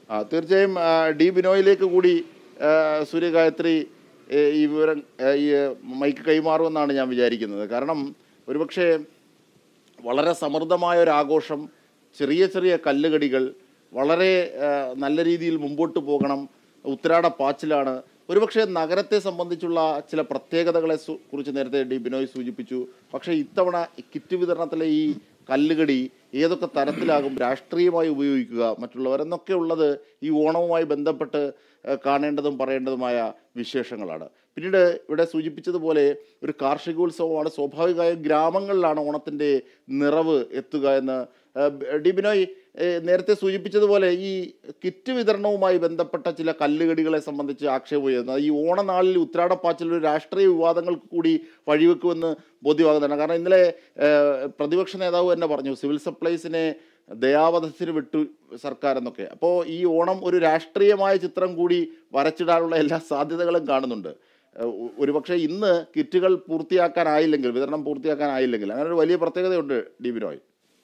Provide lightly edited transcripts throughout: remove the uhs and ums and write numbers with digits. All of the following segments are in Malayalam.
തീർച്ചയായും ഡി ബിനോയിലേക്ക് കൂടി സൂര്യഗായത്രി ഈ വിവരം ഈ മൈക്ക് കൈമാറുമെന്നാണ് ഞാൻ വിചാരിക്കുന്നത്. കാരണം ഒരുപക്ഷെ വളരെ സമൃദ്ധമായ ഒരു ആഘോഷം, ചെറിയ ചെറിയ കല്ലുകടികൾ, വളരെ നല്ല രീതിയിൽ മുമ്പോട്ട് പോകണം, ഉത്തരാട പാച്ചിലാണ്. ഒരുപക്ഷെ നഗരത്തെ സംബന്ധിച്ചുള്ള ചില പ്രത്യേകതകളെ കുറിച്ച് നേരത്തെ ഡി ബിനോയ് സൂചിപ്പിച്ചു. പക്ഷേ ഇത്തവണ കിറ്റ് വിതരണത്തിലെ ഈ കല്ലുകടി ഏതൊക്കെ തരത്തിലാകും രാഷ്ട്രീയമായി ഉപയോഗിക്കുക മറ്റുള്ളവരെന്നൊക്കെ ഉള്ളത് ഈ ഓണവുമായി ബന്ധപ്പെട്ട് കാണേണ്ടതും പറയേണ്ടതുമായ വിശേഷങ്ങളാണ്. പിന്നീട് ഇവിടെ സൂചിപ്പിച്ചതുപോലെ ഒരു കാർഷികോത്സവമാണ്. സ്വാഭാവികമായും ഗ്രാമങ്ങളിലാണ് ഓണത്തിൻ്റെ നിറവ് എത്തുക എന്ന് ഡി ബിനോയ് നേരത്തെ സൂചിപ്പിച്ചതുപോലെ ഈ കിറ്റ് വിതരണവുമായി ബന്ധപ്പെട്ട ചില കല്ലുകടികളെ സംബന്ധിച്ച് ആക്ഷേപം ഉയർന്നത് ഈ ഓണനാളിൽ ഉത്രാടപ്പാച്ചിൽ ഒരു രാഷ്ട്രീയ വിവാദങ്ങൾക്ക് കൂടി വഴിവെക്കുമെന്ന് ബോധ്യമാകുന്നതാണ്. കാരണം ഇന്നലെ പ്രതിപക്ഷ നേതാവ് തന്നെ പറഞ്ഞു സിവിൽ സപ്ലൈസിനെ ദയാവധത്തിന് വിട്ടു സർക്കാർ എന്നൊക്കെ. അപ്പോൾ ഈ ഓണം ഒരു രാഷ്ട്രീയമായ ചിത്രം കൂടി വരച്ചിടാനുള്ള എല്ലാ സാധ്യതകളും കാണുന്നുണ്ട്. ഒരുപക്ഷെ ഇന്ന് കിറ്റുകൾ പൂർത്തിയാക്കാനായില്ലെങ്കിൽ, വിതരണം പൂർത്തിയാക്കാനായില്ലെങ്കിൽ, അങ്ങനെ ഒരു വലിയ പ്രത്യേകതയുണ്ട് ഡി ബിനോയ്.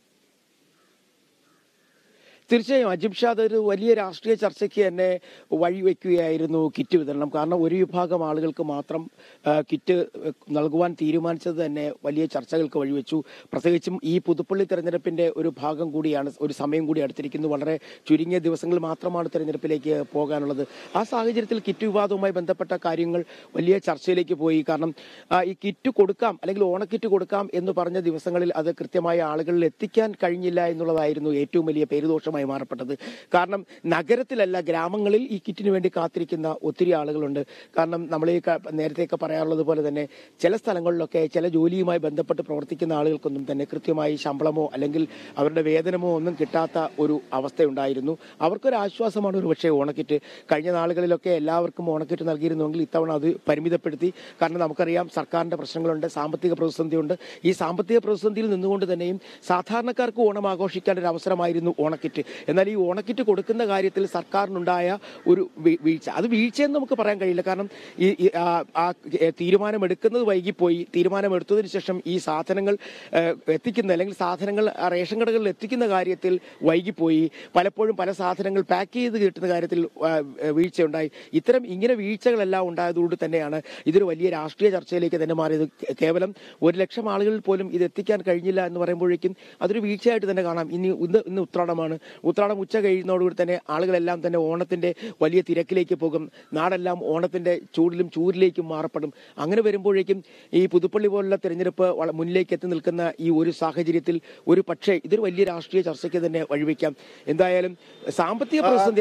തീർച്ചയായും അജിബ് ഷാ അതൊരു വലിയ രാഷ്ട്രീയ ചർച്ചയ്ക്ക് തന്നെ വഴിവെക്കുകയായിരുന്നു കിറ്റ് വിതരണം. കാരണം ഒരു വിഭാഗം ആളുകൾക്ക് മാത്രം കിറ്റ് നൽകുവാൻ തീരുമാനിച്ചത് തന്നെ വലിയ ചർച്ചകൾക്ക് വഴിവെച്ചു. പ്രത്യേകിച്ചും ഈ പുതുപ്പള്ളി തെരഞ്ഞെടുപ്പിന്റെ ഒരു ഭാഗം കൂടിയാണ്, ഒരു സമയം കൂടി അടുത്തിരിക്കുന്നു. വളരെ ചുരുങ്ങിയ ദിവസങ്ങൾ മാത്രമാണ് തെരഞ്ഞെടുപ്പിലേക്ക് പോകാനുള്ളത്. ആ സാഹചര്യത്തിൽ കിറ്റ് വിവാദവുമായി ബന്ധപ്പെട്ട കാര്യങ്ങൾ വലിയ ചർച്ചയിലേക്ക് പോയി. കാരണം ഈ കിറ്റ് കൊടുക്കാം അല്ലെങ്കിൽ ഓണക്കിറ്റ് കൊടുക്കാം എന്ന് പറഞ്ഞ ദിവസങ്ങളിൽ അത് കൃത്യമായ ആളുകളിൽ എത്തിക്കാൻ കഴിഞ്ഞില്ല എന്നുള്ളതായിരുന്നു ഏറ്റവും വലിയ പേരുദോഷം മാറപ്പെട്ടത്. കാരണം നഗരത്തിലല്ല, ഗ്രാമങ്ങളിൽ ഈ കിറ്റിന് വേണ്ടി കാത്തിരിക്കുന്ന ഒത്തിരി ആളുകളുണ്ട്. കാരണം നമ്മൾ ഈ നേരത്തെയൊക്കെ പറയാറുള്ളത് പോലെ തന്നെ ചില സ്ഥലങ്ങളിലൊക്കെ ചില ജോലിയുമായി ബന്ധപ്പെട്ട് പ്രവർത്തിക്കുന്ന ആളുകൾക്കൊന്നും തന്നെ കൃത്യമായി ശമ്പളമോ അല്ലെങ്കിൽ അവരുടെ വേതനമോ ഒന്നും കിട്ടാത്ത ഒരു അവസ്ഥയുണ്ടായിരുന്നു. അവർക്കൊരു ആശ്വാസമാണ് ഒരു പക്ഷേ ഓണക്കിറ്റ്. കഴിഞ്ഞ നാളുകളിലൊക്കെ എല്ലാവർക്കും ഓണക്കിറ്റ് നൽകിയിരുന്നെങ്കിൽ ഇത്തവണ അത് പരിമിതപ്പെടുത്തി. കാരണം നമുക്കറിയാം സർക്കാരിന്റെ പ്രശ്നങ്ങളുണ്ട്, സാമ്പത്തിക പ്രതിസന്ധിയുണ്ട്. ഈ സാമ്പത്തിക പ്രതിസന്ധിയിൽ നിന്നുകൊണ്ട് തന്നെയും സാധാരണക്കാർക്ക് ഓണം ആഘോഷിക്കാൻ ഒരു അവസരമായിരുന്നു ഓണക്കിറ്റ്. എന്നാൽ ഈ ഓണക്കിറ്റ് കൊടുക്കുന്ന കാര്യത്തിൽ സർക്കാരിനുണ്ടായ ഒരു വീഴ്ച, അത് വീഴ്ചയെന്ന് നമുക്ക് പറയാൻ കഴിയില്ല. കാരണം ഈ തീരുമാനമെടുക്കുന്നത് വൈകിപ്പോയി. തീരുമാനമെടുത്തതിന് ശേഷം ഈ സാധനങ്ങൾ എത്തിക്കുന്ന അല്ലെങ്കിൽ സാധനങ്ങൾ റേഷൻ കടകളിൽ എത്തിക്കുന്ന കാര്യത്തിൽ വൈകിപ്പോയി. പലപ്പോഴും പല സാധനങ്ങൾ പാക്ക് ചെയ്ത് കിട്ടുന്ന കാര്യത്തിൽ വീഴ്ചയുണ്ടായി. ഇങ്ങനെ വീഴ്ചകളെല്ലാം ഉണ്ടായതുകൊണ്ട് തന്നെയാണ് ഇതൊരു വലിയ രാഷ്ട്രീയ ചർച്ചയിലേക്ക് തന്നെ മാറിയത്. കേവലം 1,00,000 ആളുകളിൽ പോലും ഇത് എത്തിക്കാൻ കഴിഞ്ഞില്ല എന്ന് പറയുമ്പോഴേക്കും അതൊരു വീഴ്ചയായിട്ട് തന്നെ കാണാം. ഇന്ന് ഉത്രാടമാണ്. ഉത്രാടം ഉച്ച കഴിയുന്നതോടുകൂടി തന്നെ ആളുകളെല്ലാം തന്നെ ഓണത്തിന്റെ വലിയ തിരക്കിലേക്ക് പോകും. നാടെല്ലാം ഓണത്തിന്റെ ചൂടിലും ചൂരിലേക്കും മാറപ്പെടും. അങ്ങനെ വരുമ്പോഴേക്കും ഈ പുതുപ്പള്ളി പോലുള്ള തെരഞ്ഞെടുപ്പ് മുന്നിലേക്ക് എത്തി നിൽക്കുന്ന ഈ ഒരു സാഹചര്യത്തിൽ ഒരു പക്ഷേ ഇതൊരു വലിയ രാഷ്ട്രീയ ചർച്ചയ്ക്ക് തന്നെ വഴിവെക്കാം. എന്തായാലും സാമ്പത്തിക പ്രതിസന്ധി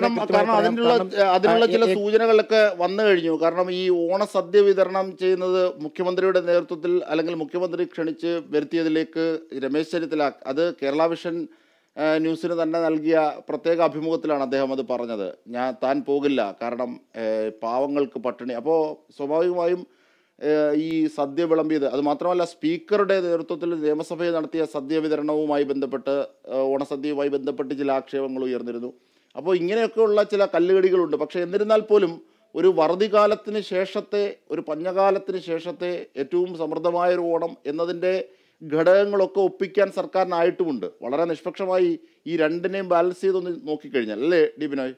അതിനുള്ള ചില സൂചനകളൊക്കെ വന്നു കഴിഞ്ഞു. കാരണം ഈ ഓണസദ്യ വിതരണം ചെയ്യുന്നത് മുഖ്യമന്ത്രിയുടെ നേതൃത്വത്തിൽ അല്ലെങ്കിൽ മുഖ്യമന്ത്രി ക്ഷണിച്ച് വരുത്തിയതിലേക്ക് രമേശ് ചെന്നിത്തല അത് കേരള വിഷൻ ന്യൂസിന് തന്നെ നൽകിയ പ്രത്യേക അഭിമുഖത്തിലാണ് അദ്ദേഹം അത് പറഞ്ഞത്. താൻ പോകില്ല, കാരണം പാവങ്ങൾക്ക് പട്ടിണി. അപ്പോൾ സ്വാഭാവികമായും ഈ സദ്യ വിളമ്പിയത്, അത് മാത്രമല്ല സ്പീക്കറുടെ നേതൃത്വത്തിൽ നിയമസഭയിൽ നടത്തിയ സദ്യ വിതരണവുമായി ബന്ധപ്പെട്ട്, ഓണസദ്യയുമായി ബന്ധപ്പെട്ട് ചില ആക്ഷേപങ്ങൾ ഉയർന്നിരുന്നു. അപ്പോൾ ഇങ്ങനെയൊക്കെയുള്ള ചില കല്ലുകടികളുണ്ട്. പക്ഷേ എന്നിരുന്നാൽ പോലും ഒരു വറുതികാലത്തിന് ശേഷത്തെ, ഒരു പഞ്ഞകാലത്തിന് ശേഷത്തെ ഏറ്റവും സമൃദ്ധമായൊരു ഓണം എന്നതിൻ്റെ ഘടകങ്ങളൊക്കെ ഒപ്പിക്കാൻ സർക്കാരിനായിട്ടുമുണ്ട്. വളരെ നിഷ്പക്ഷമായി ഈ രണ്ടിനെയും ബാലൻസ് ചെയ്തൊന്ന് നോക്കിക്കഴിഞ്ഞാൽ അല്ലേ ഡി ബിനോയ്?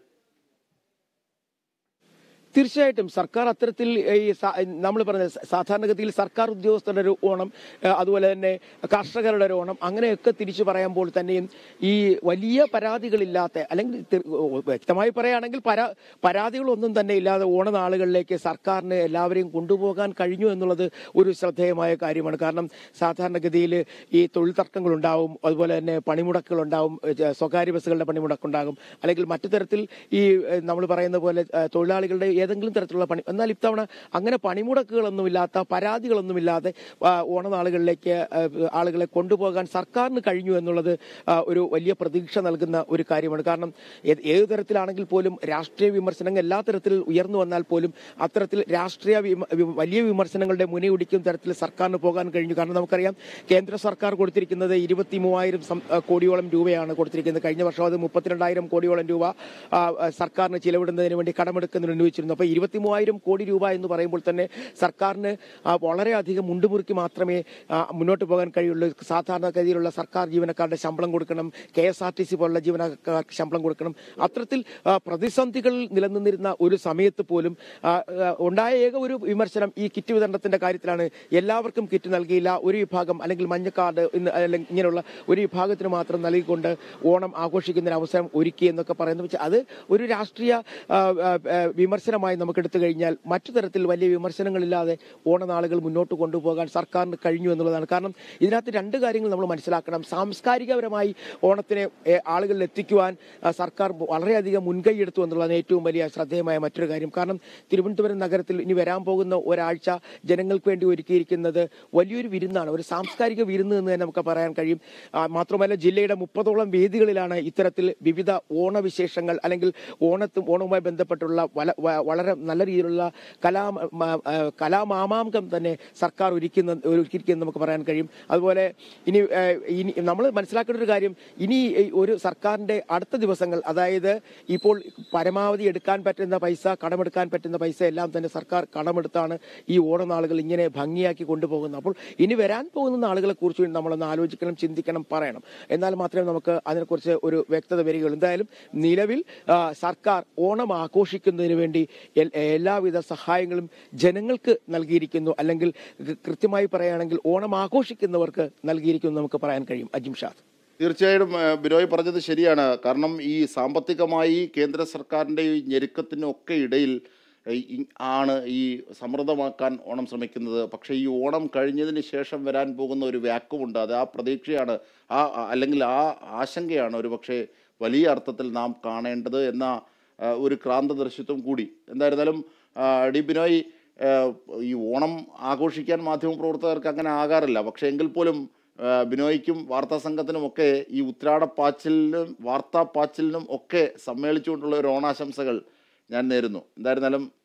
തീർച്ചയായിട്ടും സർക്കാർ അത്തരത്തിൽ ഈ നമ്മൾ പറഞ്ഞ സാധാരണഗതിയിൽ സർക്കാർ ഉദ്യോഗസ്ഥരുടെ ഒരു ഓണം, അതുപോലെ തന്നെ കർഷകരുടെ ഒരു ഓണം, അങ്ങനെയൊക്കെ തിരിച്ചു പറയുമ്പോൾ തന്നെയും ഈ വലിയ പരാതികളില്ലാത്ത, അല്ലെങ്കിൽ വ്യക്തമായി പറയുകയാണെങ്കിൽ പരാതികളൊന്നും തന്നെ ഇല്ലാതെ ഓണനാളുകളിലേക്ക് സർക്കാരിന് എല്ലാവരെയും കൊണ്ടുപോകാൻ കഴിഞ്ഞു എന്നുള്ളത് ഒരു ശ്രദ്ധേയമായ കാര്യമാണ്. കാരണം സാധാരണഗതിയിൽ ഈ തൊഴിൽ തർക്കങ്ങളുണ്ടാവും, അതുപോലെ തന്നെ പണിമുടക്കുകളുണ്ടാവും, സ്വകാര്യ ബസ്സുകളുടെ പണിമുടക്കുണ്ടാകും, അല്ലെങ്കിൽ മറ്റു തരത്തിൽ ഈ നമ്മൾ പറയുന്ന പോലെ തൊഴിലാളികളുടെ ഏതെങ്കിലും തരത്തിലുള്ള പണി. എന്നാൽ ഇത്തവണ അങ്ങനെ പണിമുടക്കുകളൊന്നുമില്ലാത്ത, പരാതികളൊന്നുമില്ലാതെ ഓണനാളുകളിലേക്ക് ആളുകളെ കൊണ്ടുപോകാൻ സർക്കാരിന് കഴിഞ്ഞു എന്നുള്ളത് ഒരു വലിയ പ്രതീക്ഷ നൽകുന്ന ഒരു കാര്യമാണ്. കാരണം ഏതു തരത്തിലാണെങ്കിൽ പോലും രാഷ്ട്രീയ വിമർശനങ്ങൾ എല്ലാ തരത്തിൽ ഉയർന്നു വന്നാൽ പോലും അത്തരത്തിൽ രാഷ്ട്രീയ വലിയ വിമർശനങ്ങളുടെ മുനയൊടിക്കുന്ന തരത്തിൽ സർക്കാരിന് പോകാൻ കഴിഞ്ഞു. കാരണം നമുക്കറിയാം കേന്ദ്ര സർക്കാർ കൊടുത്തിരിക്കുന്നത് 23,000 കോടിയോളം രൂപയാണ് കൊടുത്തിരിക്കുന്നത്. കഴിഞ്ഞ വർഷം അത് 32,000 കോടിയോളം രൂപ സർക്കാരിന് ചിലവിടുന്നതിന് വേണ്ടി കടമെടുക്കുന്നതിന് ഉന്നയിച്ചിരുന്നു. അപ്പോൾ 23,000 കോടി രൂപ എന്ന് പറയുമ്പോൾ തന്നെ സർക്കാരിന് വളരെയധികം മുണ്ടുമുറുക്കി മാത്രമേ മുന്നോട്ട് പോകാൻ കഴിയുള്ളൂ. സാധാരണഗതിയിലുള്ള സർക്കാർ ജീവനക്കാരുടെ ശമ്പളം കൊടുക്കണം, KSRTC പോലുള്ള ജീവനക്കാർക്ക് ശമ്പളം കൊടുക്കണം. അത്തരത്തിൽ പ്രതിസന്ധികൾ നിലനിന്നിരുന്ന ഒരു സമയത്ത് പോലും ഉണ്ടായ ഏക ഒരു വിമർശനം ഈ കിറ്റ് വിതരണത്തിന്റെ കാര്യത്തിലാണ്. എല്ലാവർക്കും കിറ്റ് നൽകിയില്ല, ഒരു വിഭാഗം അല്ലെങ്കിൽ മഞ്ഞ കാർഡ് അല്ലെങ്കിൽ ഇങ്ങനെയുള്ള ഒരു വിഭാഗത്തിന് മാത്രം നൽകിക്കൊണ്ട് ഓണം ആഘോഷിക്കുന്നതിന് അവസരം ഒരുക്കി എന്നൊക്കെ പറയുന്നത് വെച്ചാൽ അത് ഒരു രാഷ്ട്രീയ വിമർശനമായി നമുക്ക് എടുത്തു കഴിഞ്ഞാൽ മറ്റു തരത്തിൽ വലിയ വിമർശനങ്ങളില്ലാതെ ഓണനാളുകൾ മുന്നോട്ട് കൊണ്ടുപോകാൻ സർക്കാരിന് കഴിഞ്ഞു എന്നുള്ളതാണ്. കാരണം ഇതിനകത്ത് രണ്ട് കാര്യങ്ങൾ നമ്മൾ മനസ്സിലാക്കണം. സാംസ്കാരികപരമായി ഓണത്തിനെ ആളുകളിൽ എത്തിക്കുവാൻ സർക്കാർ വളരെയധികം മുൻകൈ എടുത്തു എന്നുള്ളതാണ് ഏറ്റവും വലിയ ശ്രദ്ധേയമായ മറ്റൊരു കാര്യം. കാരണം തിരുവനന്തപുരം നഗരത്തിൽ ഇനി വരാൻ പോകുന്ന ഒരാഴ്ച ജനങ്ങൾക്ക് വേണ്ടി ഒരുക്കിയിരിക്കുന്നത് വലിയൊരു വിരുന്നാണ്, ഒരു സാംസ്കാരിക വിരുന്ന് എന്ന് തന്നെ നമുക്ക് പറയാൻ കഴിയും. മാത്രമല്ല ജില്ലയുടെ 30ഓളം വേദികളിലാണ് ഇത്തരത്തിൽ വിവിധ ഓണവിശേഷങ്ങൾ അല്ലെങ്കിൽ ഓണവുമായി ബന്ധപ്പെട്ടുള്ള വളരെ നല്ല രീതിയിലുള്ള കലാമാമാങ്കം തന്നെ സർക്കാർ ഒരുക്കിയിരിക്കുന്നത് നമുക്ക് പറയാൻ കഴിയും. അതുപോലെ ഇനി നമ്മൾ മനസ്സിലാക്കേണ്ട ഒരു കാര്യം, ഇനി ഒരു സർക്കാരിന്റെ അടുത്ത ദിവസങ്ങൾ, അതായത് ഇപ്പോൾ പരമാവധി എടുക്കാൻ പറ്റുന്ന പൈസ, കടമെടുക്കാൻ പറ്റുന്ന പൈസ എല്ലാം തന്നെ സർക്കാർ കടമെടുത്താണ് ഈ ഓണനാളുകൾ ഇങ്ങനെ ഭംഗിയാക്കി കൊണ്ടുപോകുന്നത്. അപ്പോൾ ഇനി വരാൻ പോകുന്ന നാളുകളെ കുറിച്ച് നമ്മളൊന്ന് ആലോചിക്കണം, ചിന്തിക്കണം, പറയണം. എന്നാൽ മാത്രമേ നമുക്ക് അതിനെക്കുറിച്ച് ഒരു വ്യക്തത വരികയുള്ളൂ. എന്തായാലും നിലവിൽ സർക്കാർ ഓണം ആഘോഷിക്കുന്നതിന് വേണ്ടി എല്ലാവിധ സഹായങ്ങളും ജനങ്ങൾക്ക് നൽകിയിരിക്കുന്നു, അല്ലെങ്കിൽ കൃത്യമായി പറയുകയാണെങ്കിൽ ഓണം ആഘോഷിക്കുന്നവർക്ക് നൽകിയിരിക്കുന്നു നമുക്ക് പറയാൻ കഴിയും. അജിംഷാദ്, തീർച്ചയായും ബിനോയ് പറഞ്ഞത് ശരിയാണ്. കാരണം ഈ സാമ്പത്തികമായി കേന്ദ്ര സർക്കാരിൻ്റെ ഈ ഞെരുക്കത്തിനൊക്കെ ഇടയിൽ ആണ് ഈ സമൃദ്ധമാക്കാൻ ഓണം ശ്രമിക്കുന്നത്. പക്ഷേ ഈ ഓണം കഴിഞ്ഞതിന് ശേഷം വരാൻ പോകുന്ന ഒരു വാക്കുമുണ്ട്. അത് ആ പ്രതീക്ഷയാണ്, അല്ലെങ്കിൽ ആ ആശങ്കയാണ് ഒരു പക്ഷേ വലിയ അർത്ഥത്തിൽ നാം കാണേണ്ടത് എന്ന ഒരു ക്രാന്തദർശിത്വം കൂടി. എന്തായിരുന്നാലും ബിനോയ്, ഈ ഓണം ആഘോഷിക്കാൻ മാധ്യമപ്രവർത്തകർക്ക് അങ്ങനെ ആകാറില്ല. പക്ഷേ എങ്കിൽ പോലും ബിനോയ്ക്കും വാർത്താ സംഘത്തിനുമൊക്കെ ഈ ഉത്രാടപ്പാച്ചിലിനും വാർത്താപ്പാച്ചിലിനും ഒക്കെ സമ്മേളിച്ചുകൊണ്ടുള്ള ഒരു ഓണാശംസകൾ ഞാൻ നേരുന്നു. എന്തായിരുന്നാലും